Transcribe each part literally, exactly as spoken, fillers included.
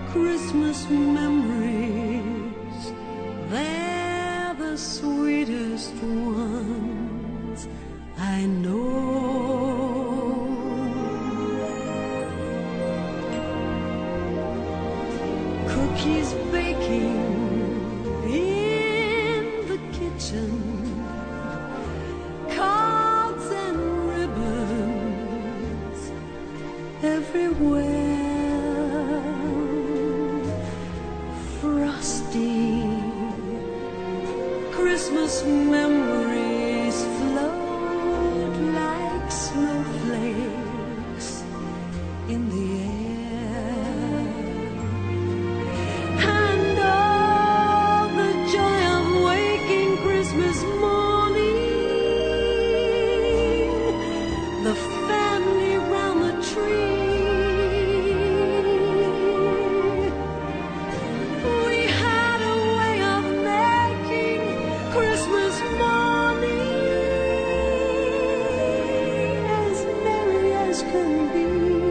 Christmas memories, they're the sweetest ones I know. Cookies baking in the kitchen, cards and ribbons everywhere. Frosty Christmas memories float like snowflakes in the air, and all the joy of waking Christmas morning, the family round the tree. Christmas morning as merry as can be.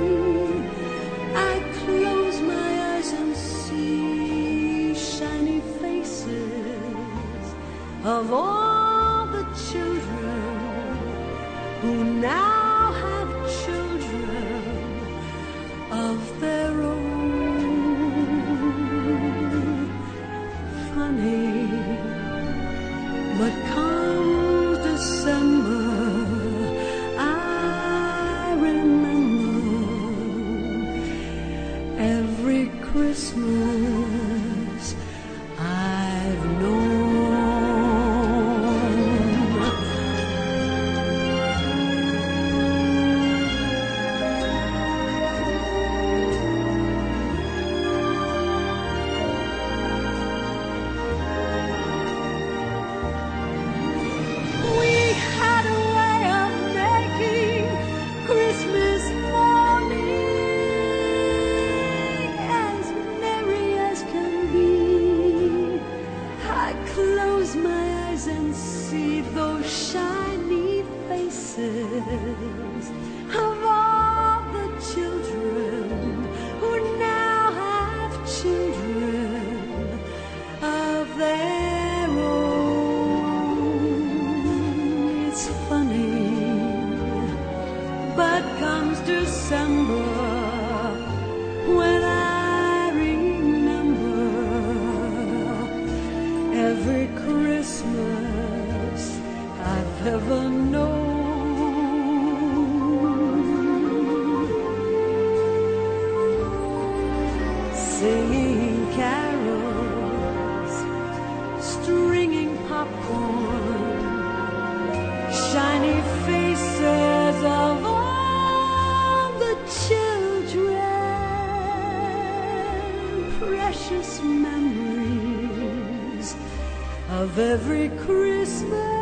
I close my eyes and see shiny faces of all the children who now have children of their own. Funny, but come December, I remember every Christmas I've known. Close my eyes and see those shiny faces of all the children who now have children of their own. It's funny, but comes December when I every Christmas I've ever known, singing carols, stringing popcorn, shiny faces of all the children, precious memories of every Christmas.